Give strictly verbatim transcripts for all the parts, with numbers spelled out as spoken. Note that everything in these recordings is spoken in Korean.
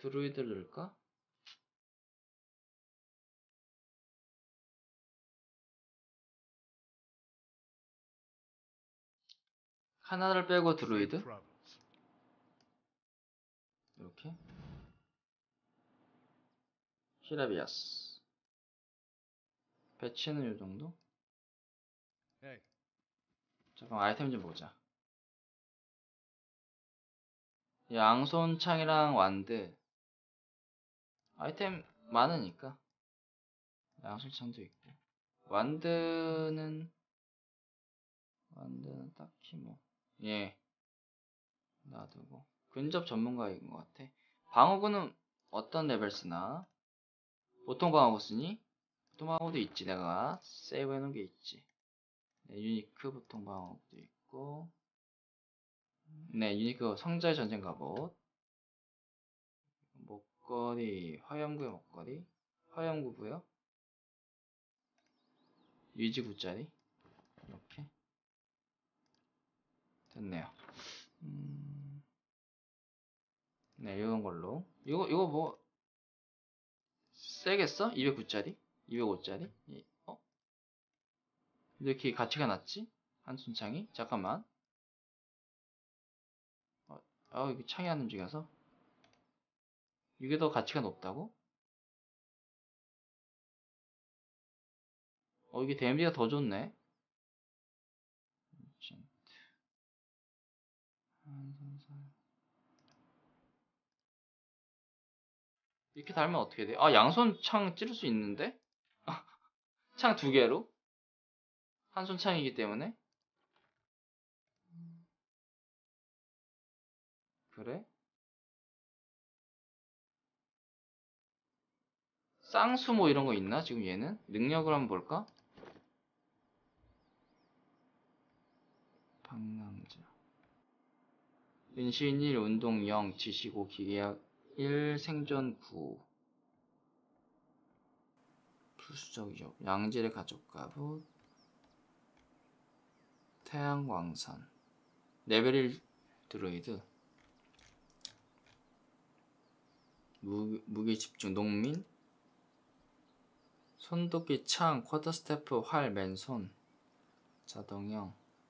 드루이드를 넣을까? 하나를 빼고 드루이드? 이렇게 히라비아스. 배치는 이 정도? 잠깐 아이템 좀 보자. 양손창이랑 완드 아이템 많으니까 양손창도 있고 완드는 완드는 딱히 뭐 예 놔두고 근접 전문가인 것 같아. 방어구는 어떤 레벨 쓰나? 보통 방어구 쓰니? 보통 방어구도 있지. 내가 세이브 해놓은 게 있지. 네, 유니크 보통 방어구도 있고 네 유니크 성자의 전쟁 갑옷 목걸이 화염구의 목걸이 화염구고요. 유지 구짜리 이렇게 됐네요. 음... 네 이런 걸로 이거 이거 뭐 세겠어? 이백구짜리? 이백오짜리? 어? 이렇게 가치가 낮지? 한순창이? 잠깐만. 어, 어 이게 창이 안 움직여서 이게 더 가치가 높다고? 어 이게 데미지가 더 좋네. 이렇게 달면 어떻게 돼? 아 양손 창 찌를 수 있는데? 창 두 개로? 한 손 창이기 때문에? 그래? 쌍수 뭐 이런 거 있나? 지금 얘는? 능력을 한번 볼까? 방랑자 은신 일, 운동 영, 지식 오, 기계약 일, 생존 구 풀수적 위협 양질의 가족 갑옷 태양광산 레벨 일 드로이드 무, 무기 집중 농민 손도끼 창 쿼터 스태프 활 맨손 자동형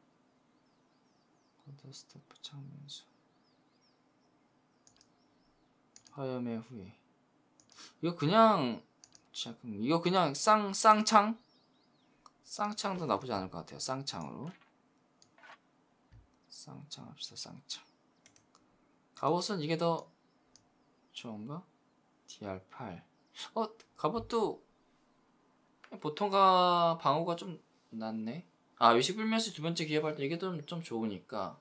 쿼터 스태프 창 맨손 화염의 후예 이거 그냥 잠깐 이거 그냥 쌍 쌍창 쌍창도 나쁘지 않을 것 같아요. 쌍창으로 쌍창 합시다. 쌍창 갑옷은 이게 더 좋은가? 디알 팔 어? 갑옷도 보통가 방어가 좀 낫네. 아 요식불면시 두 번째 기회할 때 이게 좀, 좀 좋으니까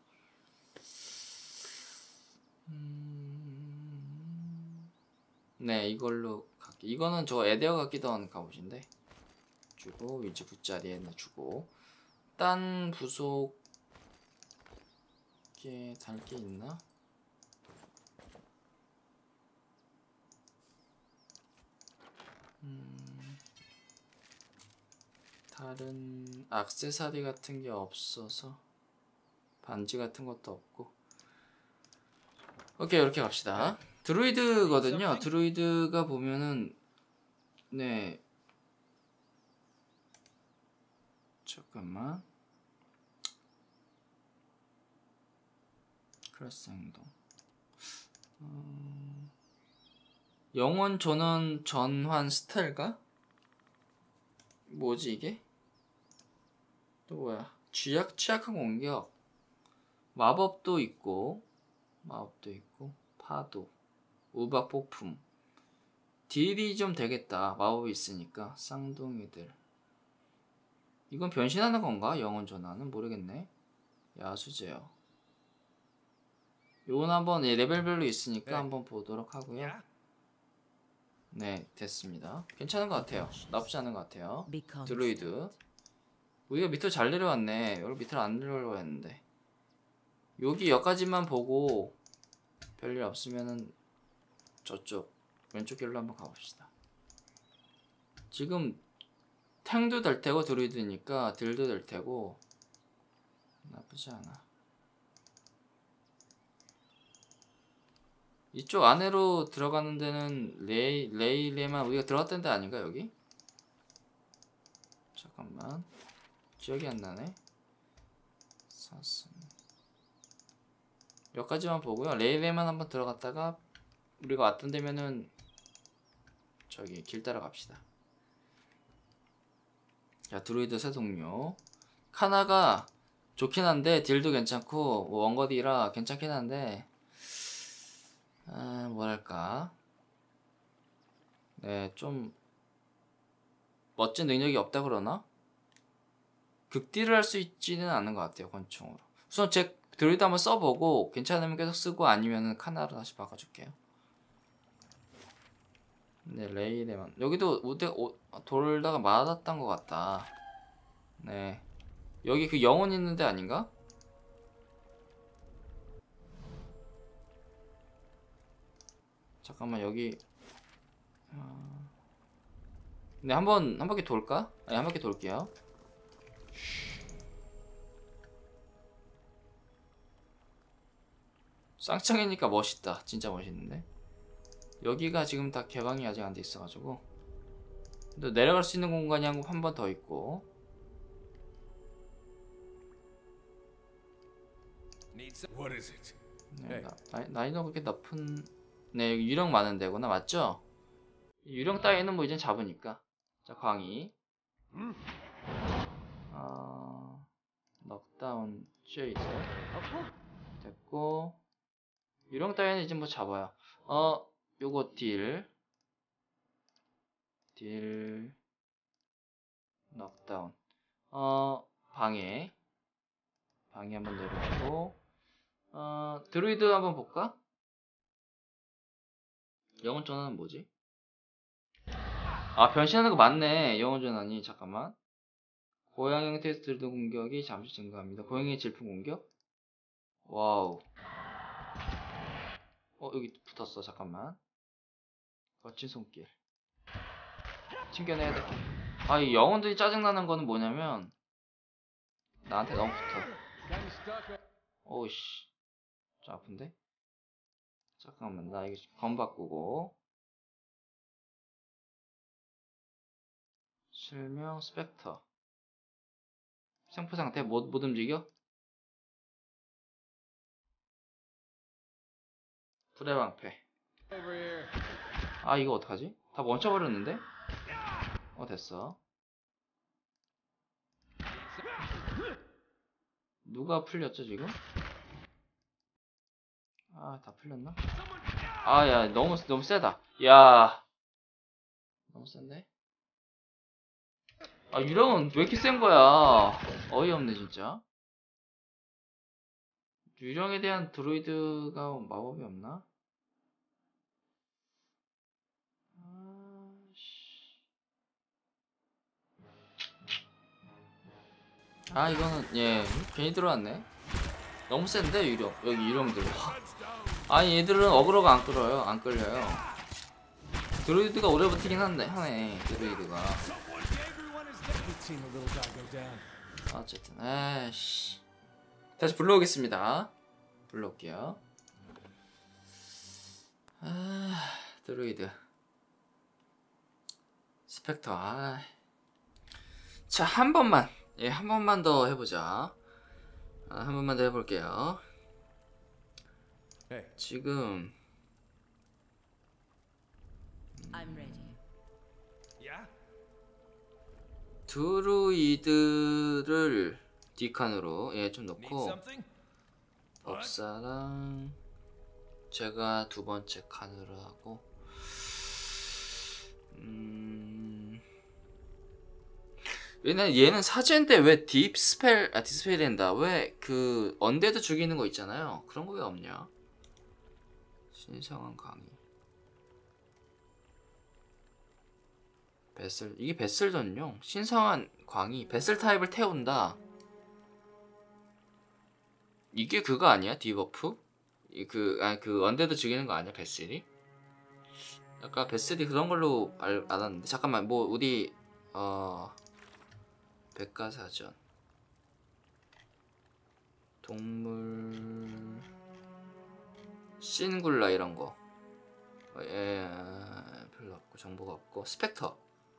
음... 네 이걸로 갈게. 이거는 저 에데어 같기도 한 갑옷인데 주고 위치 구짜리에 주고 딴 부속에 달 게 있나? 음... 다른 액세서리 같은 게 없어서 반지 같은 것도 없고 오케이 이렇게 갑시다. 드루이드거든요. 드루이드가 보면은 네 잠깐만 클래스 행동 어... 영원 전원 전환 스타일가? 뭐지 이게? 또 뭐야? 취약 취약한 공격 마법도 있고 마법도 있고 파도 우박 폭풍 딜이 좀 되겠다. 마법이 있으니까 쌍둥이들 이건 변신하는 건가? 영혼 전환은 모르겠네. 야수제요. 요건 한번 레벨별로 있으니까 네. 한번 보도록 하고요. 네 됐습니다. 괜찮은 것 같아요. 나쁘지 않은 것 같아요. 드루이드 우리가 밑으로 잘 내려왔네. 여기 밑으로 안 내려오려고 했는데 여기 여기까지만 보고 별일 없으면은 저쪽 왼쪽 길로 한번 가봅시다. 지금 탱도 될 테고 드루이드니까 딜도 될 테고 나쁘지 않아. 이쪽 안으로 들어가는 데는 레이, 레일에만 우리가 들어갔던 데 아닌가 여기? 잠깐만 기억이 안 나네. 사슴 여기까지만 보고요. 레일에만 한번 들어갔다가 우리가 왔던 데면은 저기 길 따라 갑시다. 자, 드루이드 새 동료. 카나가 좋긴 한데 딜도 괜찮고 뭐 원거리라 괜찮긴 한데 아, 뭐랄까 네, 좀 멋진 능력이 없다 그러나? 극딜을 할 수 있지는 않은 것 같아요, 권총으로. 우선 제 드루이드 한번 써보고 괜찮으면 계속 쓰고 아니면은 카나로 다시 바꿔줄게요. 네, 레일에만 여기도 우대 오, 돌다가 맞았던 것 같다. 네, 여기 그 영혼 있는 데 아닌가? 잠깐만 여기 어... 네, 한번 한 바퀴 돌까? 아니, 한 바퀴 돌게요. 쌍창이니까 멋있다. 진짜 멋있는데. 여기가 지금 다 개방이 아직 안 돼 있어가지고 근데 내려갈 수 있는 공간이 한 번 더 있고. 네, 나, 나이, 나이도 그렇게 높은 네, 여기 유령 많은 데구나. 맞죠? 유령 따위는 뭐 이젠 잡으니까. 자, 광희 어... 넉다운 쉐이드 됐고 유령 따위는 이제 뭐 잡아요. 어, 요거 딜 딜 넉다운 어, 방해 방해 한번 내려가고 어, 드루이드 한번 볼까? 영혼 전환은 뭐지? 아, 변신하는 거 맞네. 영혼 전환이. 잠깐만. 고양 형태에서 들던 공격이 잠시 증가합니다. 고양이의 질풍 공격? 와우. 어, 여기 붙었어. 잠깐만. 거친 손길. 튕겨내야 돼. 아, 이 영혼들이 짜증나는 거는 뭐냐면 나한테 너무 붙어. 오우씨. 좀 아픈데? 잠깐만, 나 이거 검 바꾸고. 실명 스펙터. 생포 상태 못, 못 움직여? 불의 방패. 아, 이거 어떡하지? 다 멈춰버렸는데? 어, 됐어. 누가 풀렸죠 지금? 아, 다 풀렸나? 아, 야, 너무 너무 세다. 야, 너무 센데? 아, 유령은 왜 이렇게 센 거야? 어이없네 진짜. 유령에 대한 드루이드가 마법이 없나? 아, 이거는 예 괜히 들어왔네. 너무 센데 유령. 여기 유령들. 아니, 얘들은 어그로가 안 끌어요. 안 끌려요. 드루이드가 오래 버티긴 한데 하네. 드루이드가. 어쨌든 에이씨. 다시 불러오겠습니다. 불러올게요. 아, 드루이드 스펙터. 아. 자, 한 번만 예, 한 번만 더 해보자. 아, 한 번만 더 해볼게요. 지금 음, 드루이드를 뒷칸으로 예, 좀 넣고 법사랑 제가 두 번째 칸으로 하고 음... 얘는, 얘는 사제인데 왜 딥스펠, 아 딥스펠이 된다. 왜 그 언데드 죽이는 거 있잖아요. 그런 거 왜 없냐? 신성한 강의 베슬, 이게 베슬 전용 신성한 광이 베슬 타입을 태운다. 이게 그거 아니야? 디버프? 이 그, 아니 그 언데드 죽이는 거 아니야? 베슬이? 아까 베슬이 그런 걸로 알, 알았는데 잠깐만, 뭐 우리 어 백과사전 동물 싱굴라 이런 거 어, 예, 별로 없고 정보가 없고 스펙터,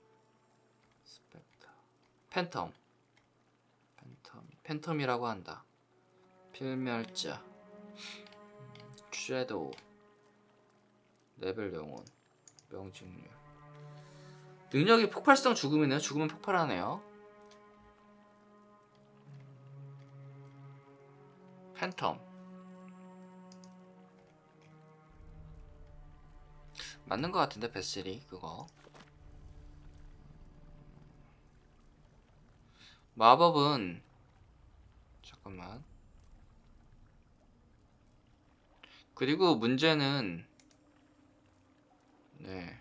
스펙터, 팬텀, 팬텀, 팬텀이라고 한다. 필멸자, 섀도우, 레벨 영혼, 명중률. 능력이 폭발성 죽음이네요. 죽으면 폭발하네요. 팬텀 맞는 것 같은데 베슬이 그거. 마법은 잠깐만. 그리고 문제는 네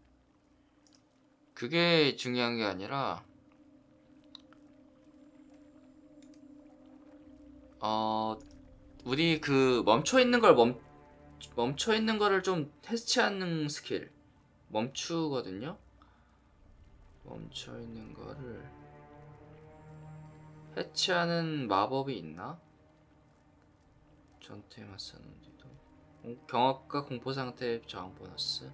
그게 중요한 게 아니라 어 우리 그 멈춰 있는 걸 멈, 멈춰 있는 거를 좀 해치하는 스킬 멈추거든요. 멈춰 있는 거를 해치하는 마법이 있나? 전투에 맞서는 뒤도 경악과 공포 상태 저항 보너스.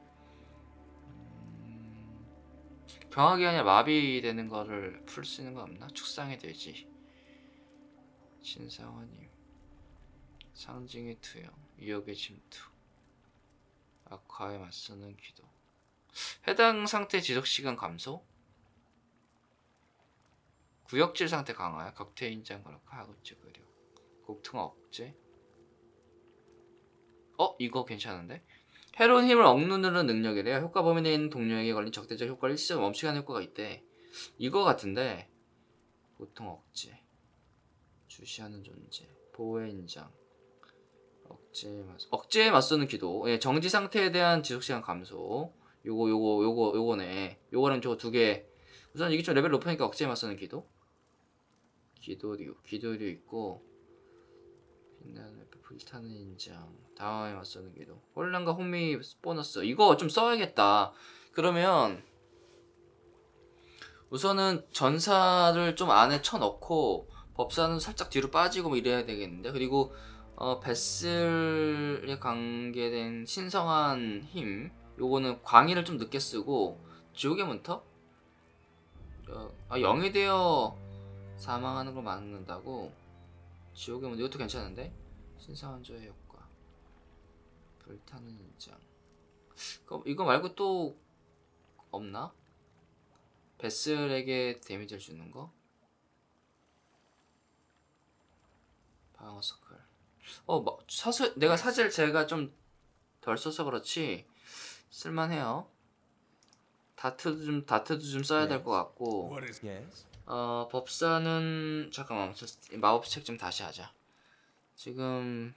음, 경악이 아니라 마비되는 거를 풀 수 있는 거 없나? 축상의 돼지, 신상화님, 상징의 투영, 위협의 침투, 악화에 맞서는 기도. 해당 상태 지속시간 감소, 구역질 상태 강화야, 격퇴 인장 거락화, 하급제 그려, 곡퉁 억제. 어? 이거 괜찮은데? 해로운 힘을 억누르는 능력이래요. 효과 범위 내에 있는 동료에게 걸린 적대적 효과를 일시적 멈추게 하는 효과가 있대. 이거 같은데 보통 억제, 주시하는 존재, 보호의 인장, 억제에 맞서 억제에 맞서는 기도. 예, 정지 상태에 대한 지속시간 감소. 요거 요거 요거 요거네. 요거랑 저거 두 개. 우선 이게 좀 레벨 높으니까 억제에 맞서는 기도. 기도류, 기도류 있고 빛나는 불타는 인장, 다음에 맞서는 기도, 혼란과 혼미 보너스. 이거 좀 써야겠다. 그러면 우선은 전사를 좀 안에 쳐넣고 법사는 살짝 뒤로 빠지고 뭐 이래야 되겠는데. 그리고 어, 베슬에 관계된 신성한 힘 요거는 광희를 좀 늦게 쓰고 지옥의 문터? 어, 아, 영이 되어 사망하는 걸 막는다고. 지옥의 문터 이것도 괜찮은데? 신성한 조의 효과, 불타는 인장. 이거 말고 또 없나? 베슬에게 데미지를 주는 거? 방어 서클. 어, 뭐, 사실 내가 사실 제가 좀 덜 써서 그렇지 쓸만해요. 다트도 좀 다트도 좀 써야 될 것 같고. 어, 법사는 잠깐만, 마법 책 좀 다시 하자. 지금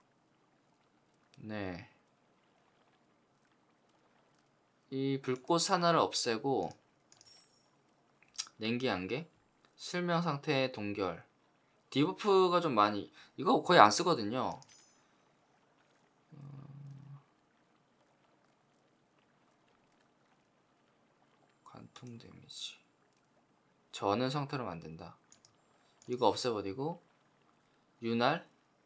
네. 이 불꽃 하나를 없애고 냉기 안개, 실명 상태 동결, 디버프가 좀 많이. 이거 거의 안 쓰거든요. 관통 데미지, 저는 상태로 만든다. 이거 없애버리고 윤활,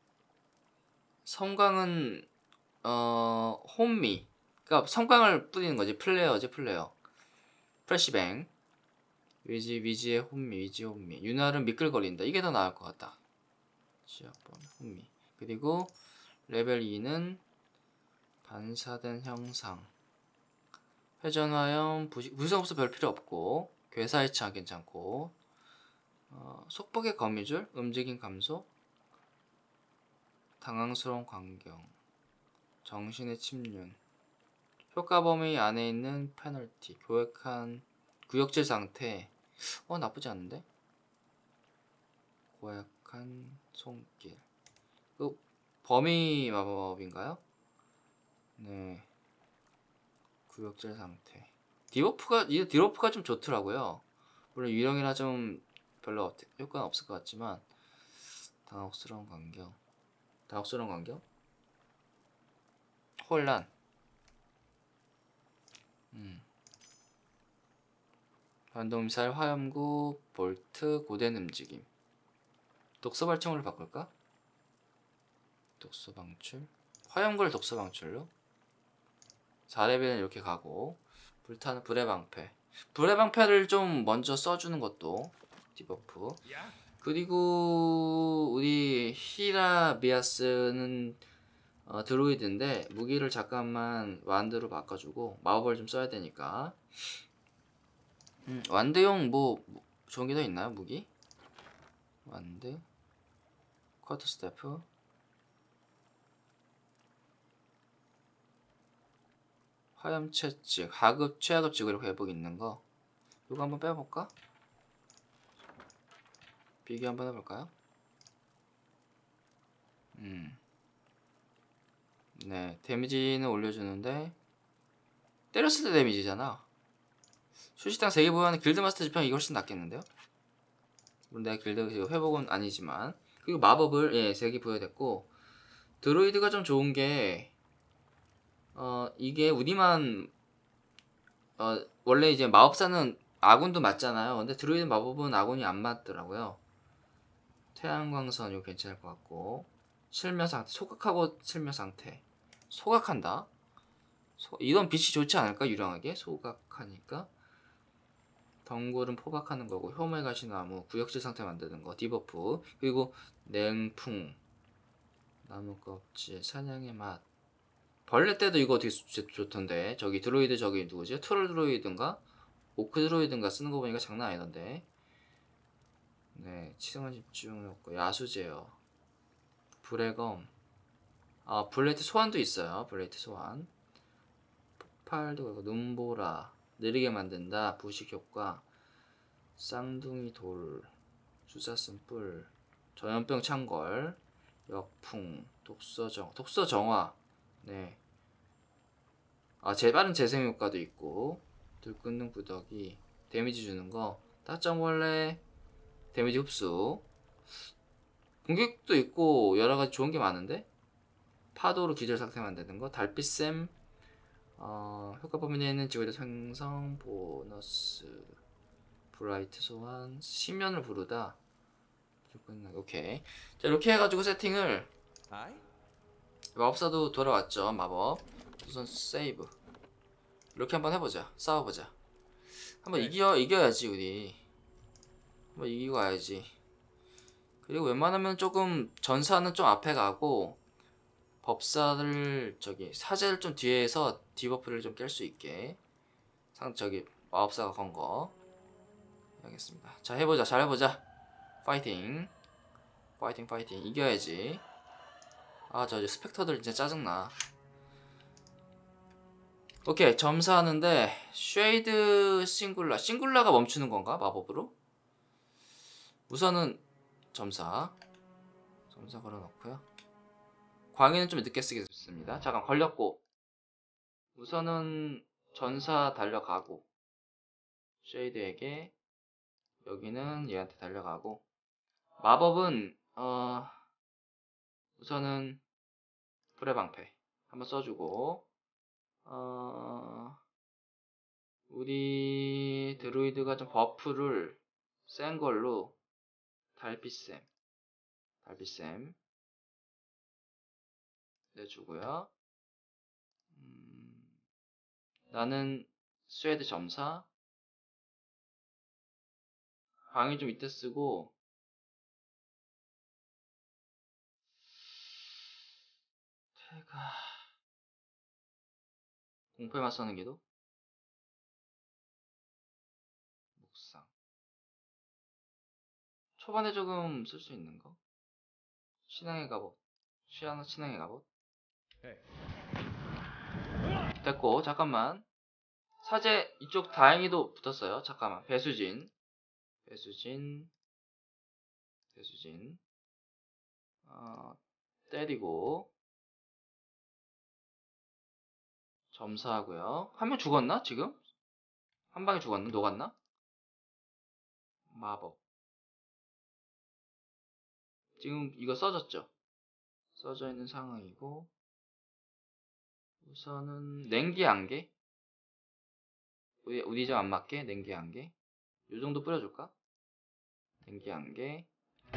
섬광은 어 혼미. 그러니까 섬광을 뿌리는 거지. 플레어지 플레어. 프레시뱅. 위지 위지의 혼미, 위지 혼미. 윤활은 미끌거린다. 이게 더 나을 것 같다. 지역범 혼미. 그리고 레벨 이는 반사된 형상, 회전화염, 부성업소 별 필요 없고, 괴사이차 괜찮고, 어, 속박의 거미줄, 움직임 감소, 당황스러운 광경, 정신의 침륜, 효과 범위 안에 있는 페널티, 고약한 구역질 상태. 어, 나쁘지 않은데? 고약한 손길. 그 범위 마법인가요? 네. 구역질 상태. 디버프가 이 디버프가 좀 좋더라고요. 물론 유령이라 좀 별로 효과는 없을 것 같지만. 당혹스러운 광경. 당혹스러운 광경? 혼란. 음. 반동미사일, 화염구, 볼트, 고된 움직임. 독소 발정으로 바꿀까? 독소 방출. 화염구를 독소 방출로. 사 레벨은 이렇게 가고 불타는 불의 방패. 불의 방패를 좀 먼저 써주는 것도 디버프. 그리고 우리 히라비아스는 어, 드로이드인데 무기를 잠깐만 완드로 바꿔주고 마법을 좀 써야 되니까. 음, 완드용 뭐, 뭐 좋은 게 더 있나요? 무기? 완드 쿼터 스태프 화염 채찍 하급 최하급 지구력 회복 있는 거 이거 한번 빼볼까? 비교 한번 해볼까요? 음. 네, 데미지는 올려주는데 때렸을 때 데미지잖아. 수식당 세 개 보유하는 길드마스터 지평이 이거 훨씬 낫겠는데요? 물론 내가 길드 회복은 아니지만. 그리고 마법을 예, 세 개 부여됐고 드로이드가 좀 좋은 게 어, 이게 우리만 어, 원래 이제 마법사는 아군도 맞잖아요. 근데 드로이드 마법은 아군이 안 맞더라고요. 태양광선 이거 괜찮을 것 같고 실명 상태, 소각하고 실명 상태. 소각한다? 소, 이런 빛이 좋지 않을까? 유령하게 소각하니까. 덩굴은 포박하는 거고 효모의 가시나무 구역질 상태 만드는 거 디버프. 그리고 냉풍 나무 껍질 사냥의 맛. 벌레 때도 이거 되게 좋, 좋던데. 저기 드로이드 저기 누구지? 트롤 드로이드인가? 오크 드로이드인가 쓰는 거 보니까 장난 아니던데. 네, 치성한 집중 효과 야수 제어 불의 검. 아, 블레이트 소환도 있어요. 블레이트 소환. 폭발도 그리고 눈보라 느리게 만든다. 부식 효과 쌍둥이 돌 주사 쓴 뿔 전염병 창걸 역풍 독서정 독서정화. 네. 아, 제 빠른 재생 효과도 있고 들 끊는 구더기 데미지 주는 거 따점벌레 데미지 흡수 공격도 있고 여러 가지 좋은 게 많은데 파도로 기절 상태 만드는 거 달빛샘 어, 효과 범위 내에는 지구대 생성 보너스 브라이트 소환 심연을 부르다. 오케이. 자, 이렇게 해가지고 세팅을 마법사도 돌아왔죠. 마법 우선 세이브 이렇게 한번 해보자. 싸워보자. 한번 네. 이겨 이겨야지 우리. 한번 이기고 와야지. 그리고 웬만하면 조금 전사는 좀 앞에 가고 법사를 저기 사제를 좀 뒤에서 디버프를 좀 깰 수 있게 상 저기 마법사가 건 거. 알겠습니다. 자, 해보자. 잘 해보자. 파이팅. 파이팅 파이팅. 이겨야지. 아, 저 이제 스펙터들 진짜 짜증나. 오케이, 점사하는데 쉐이드 싱글라. 싱글라가 멈추는 건가? 마법으로? 우선은 점사. 점사 걸어놓고요. 광해는 좀 늦게 쓰겠습니다. 잠깐 걸렸고. 우선은 전사 달려가고 쉐이드에게 여기는 얘한테 달려가고 마법은 어 우선은 불의 방패 한번 써주고 어 우리 드루이드가 좀 버프를 센 걸로 달빛샘 달빛샘 내주고요. 음, 나는 스웨드 점사 방위 좀 이때 쓰고 태가 공포에 맞서는 기도 묵상 초반에 조금 쓸 수 있는 거 신앙의 갑옷 시아나 신앙의 갑옷 됐고 잠깐만 사제 이쪽 다행히도 붙었어요. 잠깐만 배수진 배수진 배수진 어, 때리고 점사하고요. 한 명 죽었나 지금? 한 방에 죽었나? 녹았나? 마법 지금 이거 써졌죠? 써져 있는 상황이고 우선은 냉기 안개 우리, 우리 좀 안 맞게 냉기 안개 요 정도 뿌려줄까? 냉기 안개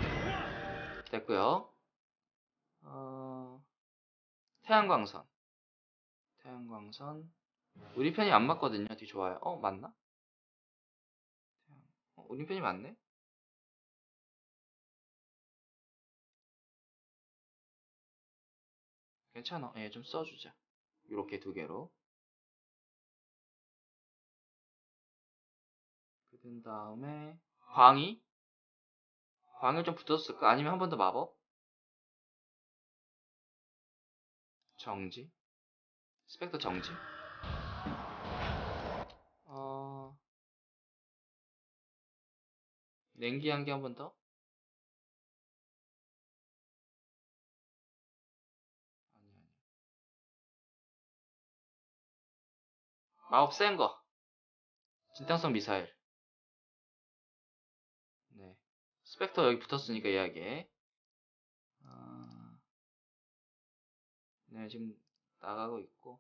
됐고요. 어... 태양광선 태양광선 우리 편이 안 맞거든요. 되게 좋아요. 어 맞나? 어, 우리 편이 맞네? 괜찮아. 얘 좀 써주자. 이렇게 두 개로. 그런 다음에 광희? 광희 좀 붙었을까? 아니면 한 번 더 마법? 정지? 스펙터 정지? 어... 냉기 한 개 한 번 더? 아니 아니. 마법 센 거. 진탕성 미사일. 네. 스펙터 여기 붙었으니까 이야기해. 아... 네, 지금 나가고 있고.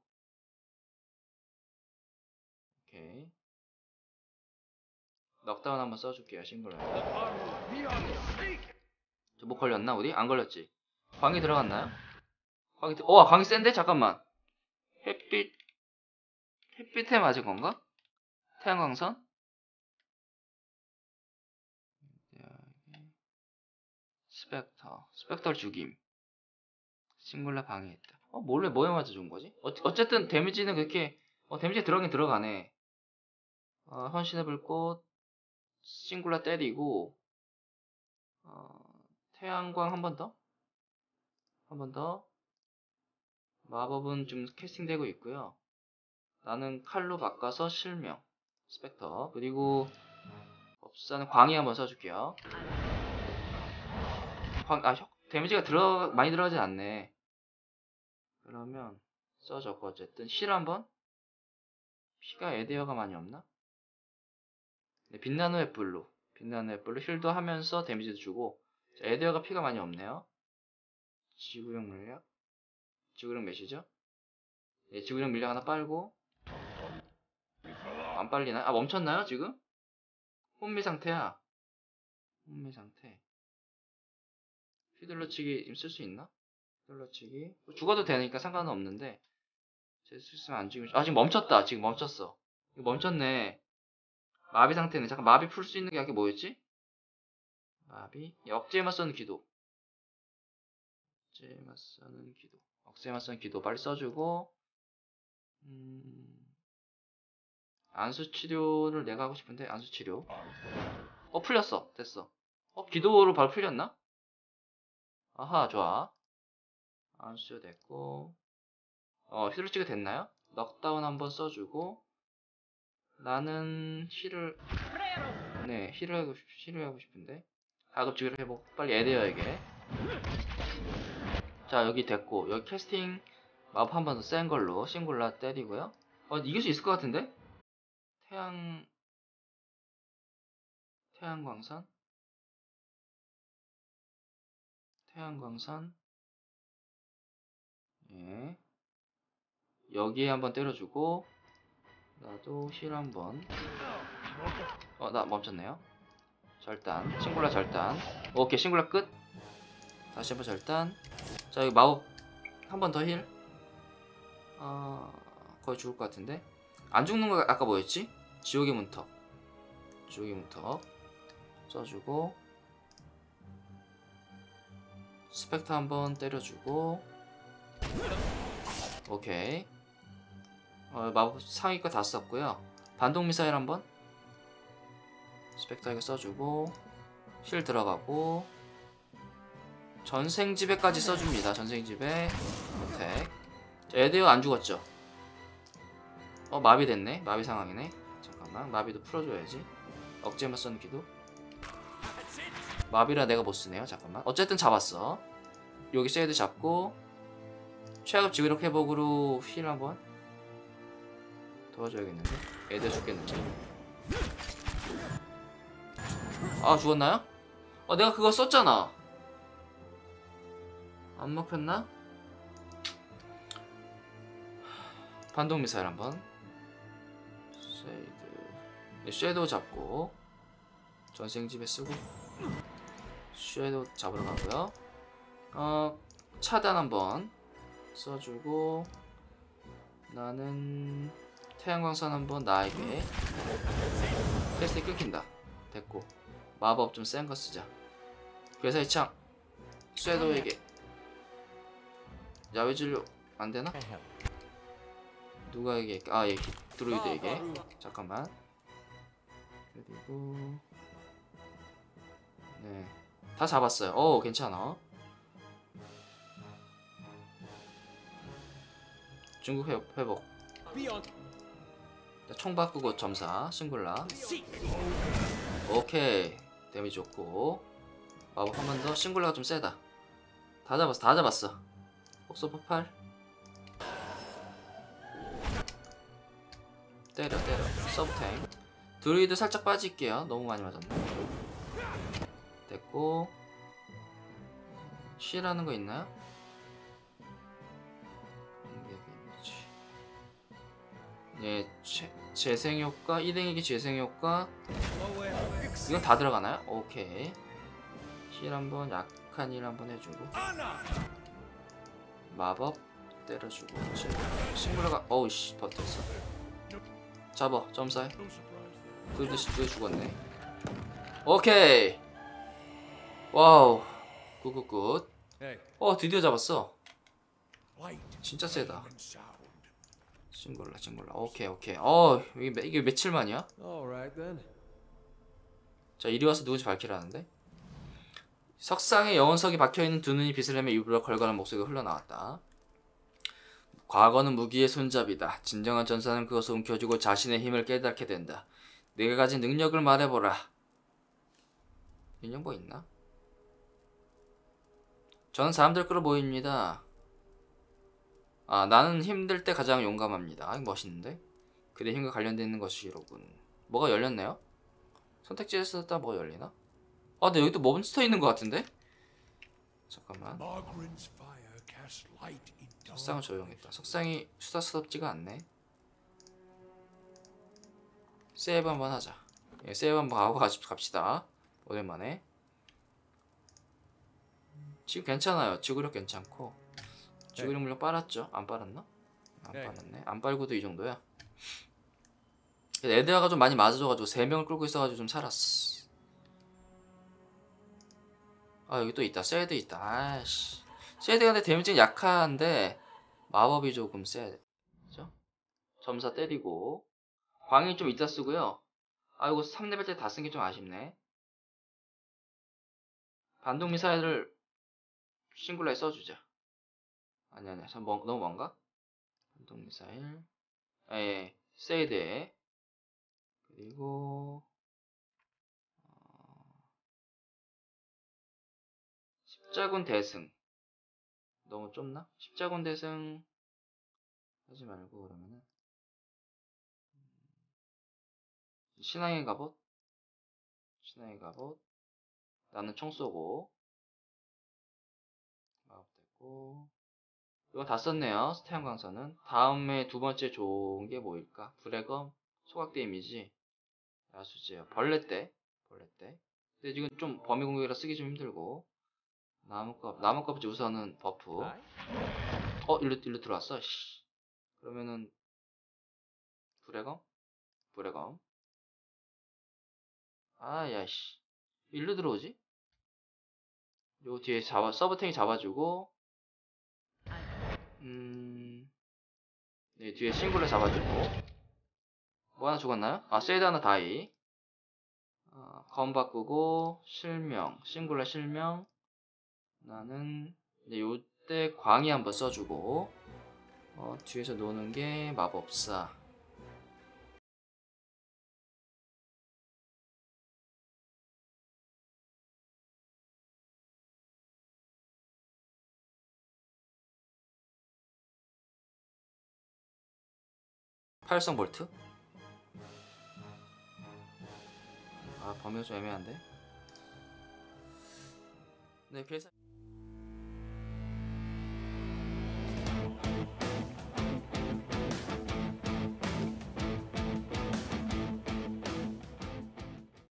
오케이. 넉다운 한번 써줄게요, 싱글러에. 저 뭐 걸렸나, 우리? 안 걸렸지? 광이 들어갔나요? 광이, 들... 어, 광이 센데? 잠깐만. 햇빛, 햇빛에 맞은 건가? 태양광선? 스펙터. 스펙터 죽임. 싱글러 방해했다. 어, 몰래 뭐에 맞아 준 거지? 어, 어쨌든 데미지는 그렇게, 어, 데미지 들어가긴 들어가네. 어, 헌신의 불꽃, 싱글러 때리고, 어, 태양광 한 번 더? 한 번 더. 마법은 좀 캐스팅되고 있고요. 나는 칼로 바꿔서 실명. 스펙터. 그리고 법사는 광희 한번 써줄게요. 광, 아, 혁, 데미지가 들어, 많이 들어가진 않네. 그러면 써줬고 어쨌든 실 한번. 피가 에데어가 많이 없나? 네, 빛나는 횃불로. 빛나는 횃불로 힐도 하면서 데미지도 주고. 자, 에데어가 피가 많이 없네요. 지구력 물약. 지구력 몇이죠? 네, 지구력 물약 하나 빨고. 안 빨리나? 아, 멈췄나요, 지금? 혼미 상태야. 혼미 상태. 휘둘러치기 쓸 수 있나? 휘둘러치기. 죽어도 되니까 상관은 없는데. 제 쓸수면 안 죽이면. 아, 지금 멈췄다. 지금 멈췄어. 이거 멈췄네. 마비 상태네. 잠깐, 마비 풀 수 있는 게 뭐였지? 마비. 억제에만 쓰는 기도. 억제에만 쓰는 기도. 억제에만 쓰는 기도. 빨리 써주고. 음... 안수 치료를 내가 하고 싶은데, 안수 치료. 어, 풀렸어. 됐어. 어, 기도로 바로 풀렸나? 아하, 좋아. 안수 됐고. 어, 휘둘러치기 됐나요? 넉다운 한번 써주고. 나는 힐을 네 힐을 하고 싶, 힐을 하고 싶은데 가급적이로 해보고 빨리 에데어에게. 자 여기 됐고 여기 캐스팅 마법 한 번 더 센 걸로 싱글라 때리고요. 어 이길 수 있을 것 같은데? 태양 태양광선 태양광선 예 여기에 한번 때려주고 나도 힐 한번. 어 나 멈췄네요. 절단 싱글라 절단. 오케이 싱글라 끝. 다시 한번 절단. 자 여기 마법 한 번 더 힐. 어... 거의 죽을 것 같은데. 안 죽는 거 아까 뭐였지? 지옥의 문턱. 지옥의 문턱 써주고 스펙터 한번 때려주고. 오케이. 어, 마법 상위 거 다 썼고요. 반동 미사일 한번 스펙터 이거 써주고 실 들어가고 전생지배까지 써줍니다. 전생지배 어택. 자, 에데어 안 죽었죠? 어 마비 됐네. 마비 상황이네. 잠깐만 마비도 풀어줘야지. 억제만 쓰는 기도. 마비라 내가 못쓰네요. 잠깐만 어쨌든 잡았어. 여기 쉐이드 잡고 최악급 지구력 회복으로 힐 한번 도와줘야겠는데. 에데어 죽겠는데. 아 죽었나요? 어 내가 그거 썼잖아. 안 먹혔나? 반동 미사일 한번. 쉐이드. 쉐도우 잡고 전생집에 쓰고 쉐도우 잡으러 가고요. 어 차단 한번 써주고 나는 태양광선 한번 나에게. 캐스팅 끊긴다. 됐고 마법 좀 센 거 쓰자. 괴사의 창 쇠도에게 야외 진료 안 되나? 누가 얘기해? 아 얘기 드루이드에게. 잠깐만. 그리고 네 다 잡았어요. 어 괜찮아. 중국 회복, 회복. 총 바꾸고 점사 싱글라. 오케이 데미지 좋고. 마법 한 번 더. 싱글라가 좀 세다. 다 잡았어 다 잡았어. 폭소 폭발. 때려 때려. 서브탱. 드루이드 살짝 빠질게요. 너무 많이 맞았네. 됐고. 쉬라는 거 있나요? 예, 재, 재생효과, 이등이기 재생효과. 이건 다 들어가나요? 오케이. 실 한번, 약한 일 한번 해주고. 마법 때려주고. 싱글러가, 어우씨, 버텼어. 잡아, 점사해. 둘도 둘 죽었네. 오케이. 와우. 굿굿굿. 어, 드디어 잡았어. 진짜 세다. 싱글라 싱글라. 오케이 오케이. 어 이게 이게 며칠 만이야? 자 이리 와서 누군지 밝히라는데. 석상에 영혼석이 박혀있는 두 눈이 빛을 내며 일부러 걸걸한 목소리가 흘러나왔다. 과거는 무기의 손잡이다. 진정한 전사는 그것을 움켜쥐고 자신의 힘을 깨닫게 된다. 내가 가진 능력을 말해보라. 인형 뭐 있나? 저는 사람들 끌어모입니다. 아 나는 힘들 때 가장 용감합니다. 아 멋있는데? 그대 힘과 관련되어 있는 것이로군. 뭐가 열렸네요? 선택지를 쓰다 뭐가 열리나? 아 근데 여기 또 몬스터 있는 것 같은데? 잠깐만. 석상을 조용했다. 석상이 수다스럽지가 않네. 세이브 한번 하자. 예, 세이브 한번 하고 갑시다. 오랜만에. 지금 괜찮아요. 지구력 괜찮고. 지구력 물론 빨았죠? 안 빨았나? 안 빨았네. 안 빨고도 이 정도야. 에드아가 좀 많이 맞아줘가지고 세 명을 끌고 있어가지고 좀 살았어. 아 여기 또 있다. 세드 있다. 아이씨. 세드가 근데 데미지는 약한데 마법이 조금 세. 그죠? 점사 때리고 광이 좀 이따 쓰고요. 아 이거 삼 레벨 때 다 쓴 게 좀 아쉽네. 반동 미사일을 싱글러에 써주자. 아니 아니야. 참 뭐, 너무 먼가? 반동 미사일. 예, 세이드에. 그리고 어... 십자군 대승. 너무 좁나? 십자군 대승 하지 말고 그러면은 신앙의 갑옷. 신앙의 갑옷. 나는 총 쏘고. 마법됐고. 이거 다 썼네요. 태양광선은. 다음에 두 번째 좋은 게 뭐일까? 불의검, 소각대 이미지, 야수제요. 벌레 때. 벌레 때. 근데 지금 좀 범위 공격이라 쓰기 좀 힘들고. 나무껍, 나무껍질 우선은 버프. 어, 일로, 일로 들어왔어. 씨. 그러면은 불의검? 불의검. 아, 야씨. 일로 들어오지? 요 뒤에 잡아, 서브탱이 잡아주고. 음. 네, 뒤에 싱글러 잡아주고. 뭐 하나 죽었나요? 아, 세이드 하나 다이. 어, 검 바꾸고, 실명. 싱글러 실명. 나는, 이제 요때 광희 한번 써주고. 어, 뒤에서 노는 게 마법사. 팔성 볼트? 아 범위가 좀 애매한데? 네 그래서